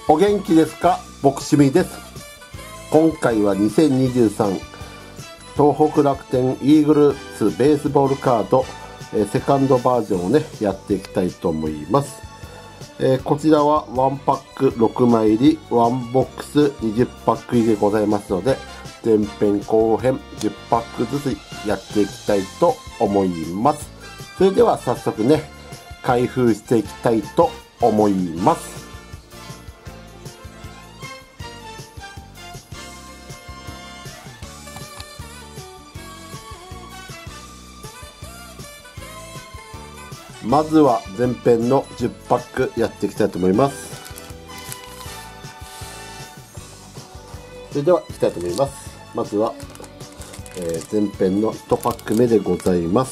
お元気ですか？僕趣味です。今回は2023東北楽天イーグルスベースボールカード、セカンドバージョンをねやっていきたいと思います。こちらは1パック6枚入り1ボックス20パック入りでございますので、前編後編10パックずつやっていきたいと思います。それでは早速ね開封していきたいと思います。まずは前編の10パックやっていきたいと思います。それではいきたいと思います。まずは、前編の1パック目でございます。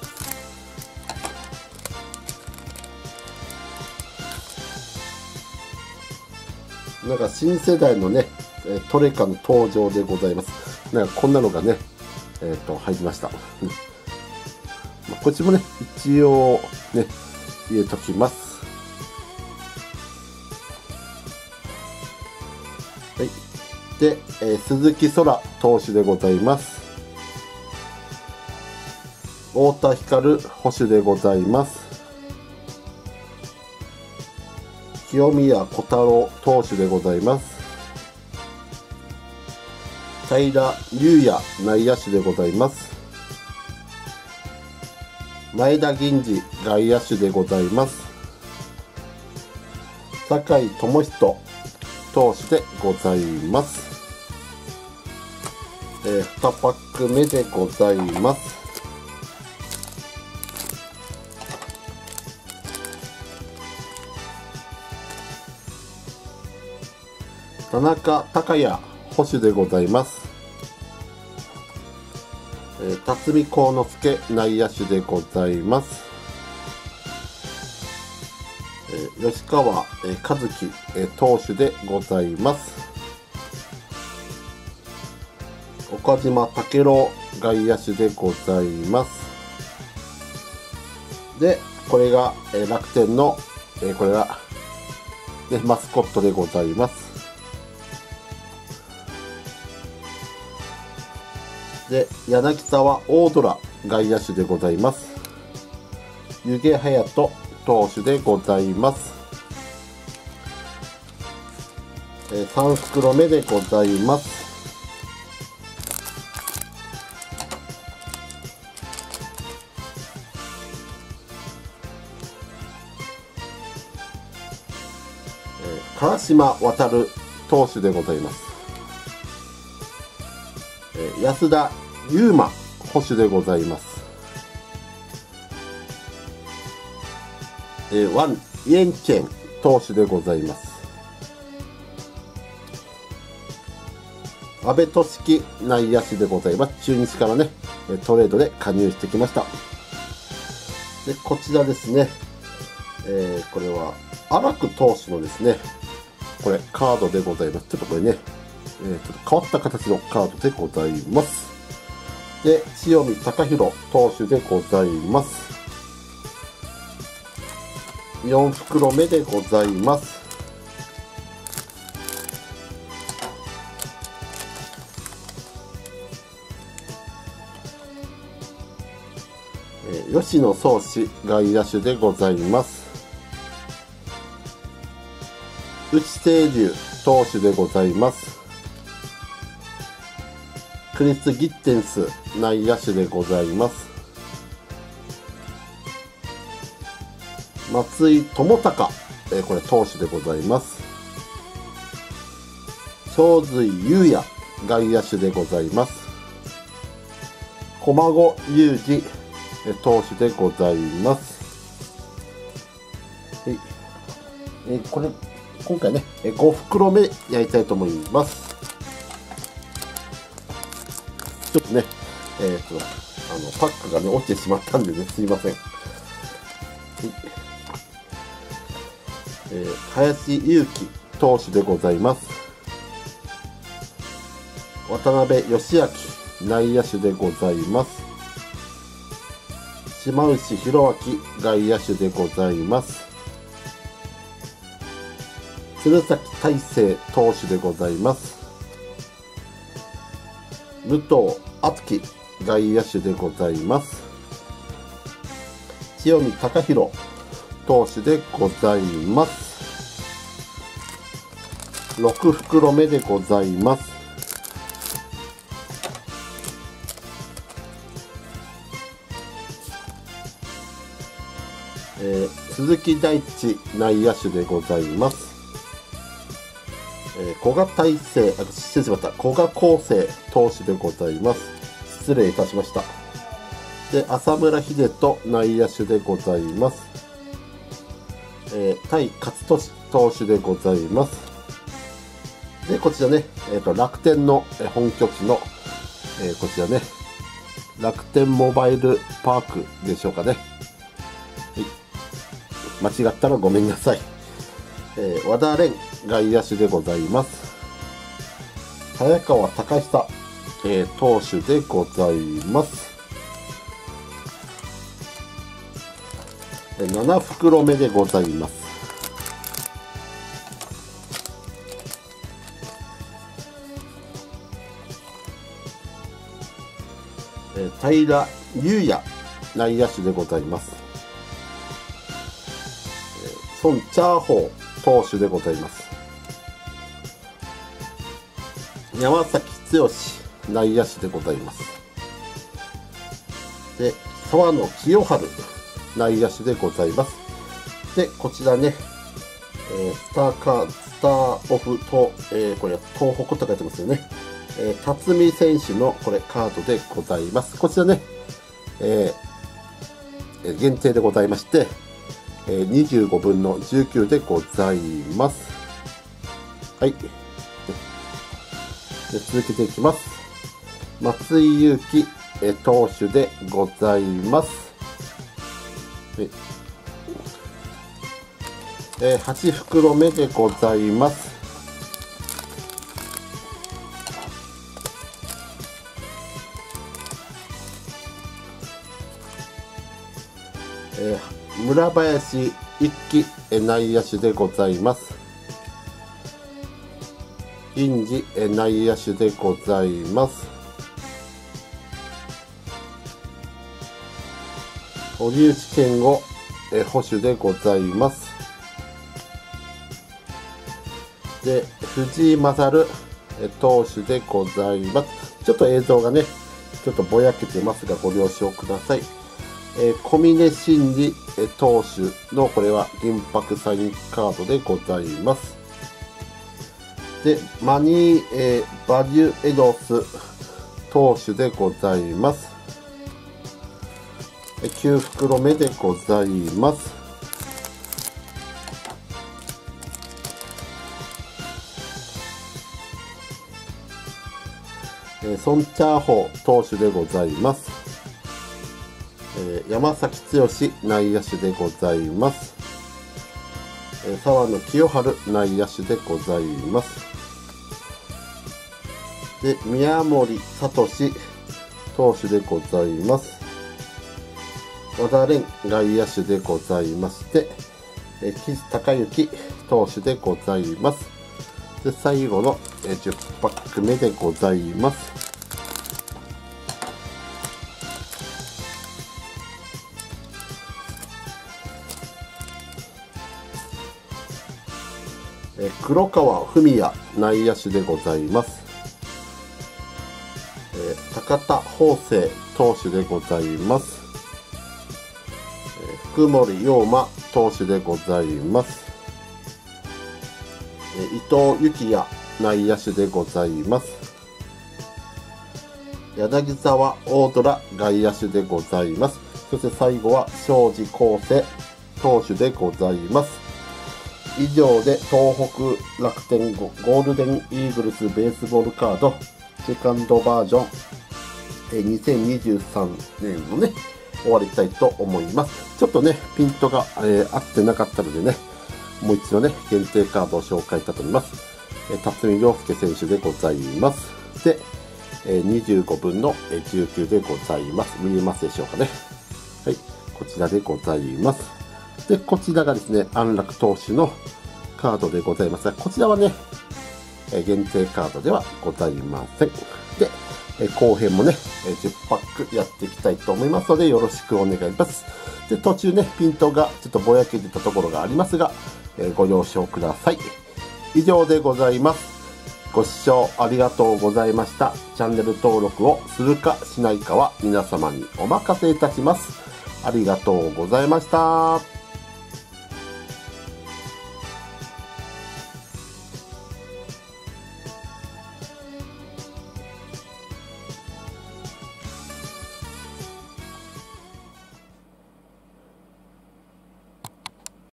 なんか新世代のねトレカの登場でございます。なんかこんなのがね入りました。こっちもね一応ね入れときます。はい。で、鈴木空投手でございます。太田光捕手でございます。清宮小太郎投手でございます。平優也内野手でございます。前田銀次外野手でございます。酒井智仁投手でございます。2パック目でございます。田中孝也捕手でございます。辰巳幸之助内野手でございます。吉川和樹投手でございます。岡島武郎外野手でございます。でこれが楽天のこれが、ね、マスコットでございます。で柳沢大虎外野手でございます。湯気隼人投手でございます。3袋目でございます。川島航投手でございます。安田悠馬捕手でございます。ワン・イエンチェン投手でございます。阿部俊樹内野手でございます。中日からねトレードで加入してきました。でこちらですね、これは荒久投手のですねこれカードでございます。ちょっとこれねちょっと変わった形のカードでございます。で塩見貴弘投手でございます。4袋目でございます。吉野壮志外野手でございます。内清龍投手でございます。クリス・ギッテンス内野手でございます。松井智孝これ投手でございます。長水優也外野手でございます。駒子裕二投手でございます。はい、これ今回ね5袋目やりたいと思います。ちょっとねパックがね落ちてしまったんでねすいません。はい、林勇輝投手でございます。渡辺義明内野手でございます。島内宏明外野手でございます。 鶴崎大成投手でございます。武藤敦樹外野手でございます。千代見貴弘投手でございます。6袋目でございます。鈴木大地内野手でございます。古賀大成、失礼しました。古賀康生投手でございます。失礼いたしました。で、浅村秀人内野手でございます。対勝利投手でございます。で、こちらね、楽天の本拠地の、こちらね、楽天モバイルパークでしょうかね。間違ったらごめんなさい。和田蓮外野手でございます。早川隆久、投手でございます。7袋目でございます。平優也内野手でございます。孫茶鵬投手でございます。山崎剛内野手でございます。で、沢野清春内野手でございます。で、こちらね、スターオフと、これ東北と書いてますよね。辰巳選手のこれカードでございます。こちらね、限定でございまして、25分の19でございます。はい。で続けていきます。松井裕樹投手でございます。8袋目でございます。村林一輝内野手でございます。銀次内野手でございます。堀内健吾捕手でございます。で、藤井勝投手でございます。ちょっと映像がね、ちょっとぼやけてますがご了承ください。小峰真司投手のこれは銀箔サインカードでございます。で、マニー、バリュエドス投手でございます。9袋目でございます。孫茶鵬投手でございます。山崎剛内野手でございます。沢野清春内野手でございます。で、宮森聡投手でございます。和田蓮外野手でございまして、木津隆之投手でございます。で、最後の10パック目でございます。黒川文也内野手でございます。高田芳生投手でございます。福森陽馬投手でございます。伊藤幸也内野手でございます。柳沢大虎外野手でございます。そして最後は庄司康生投手でございます。以上で東北楽天ゴールデンイーグルスベースボールカードセカンドバージョン2023年のね終わりたいと思います。ちょっとねピントが、合ってなかったのでねもう一度ね限定カードを紹介したと思います。辰巳涼介選手でございます。で、25分の19でございます。見えますでしょうかね。はい、こちらでございます。で、こちらがですね、安楽投手のカードでございますが、こちらはね、限定カードではございません。で、後編もね、10パックやっていきたいと思いますので、よろしくお願いします。で、途中ね、ピントがちょっとぼやけてたところがありますが、ご了承ください。以上でございます。ご視聴ありがとうございました。チャンネル登録をするかしないかは皆様にお任せいたします。ありがとうございました。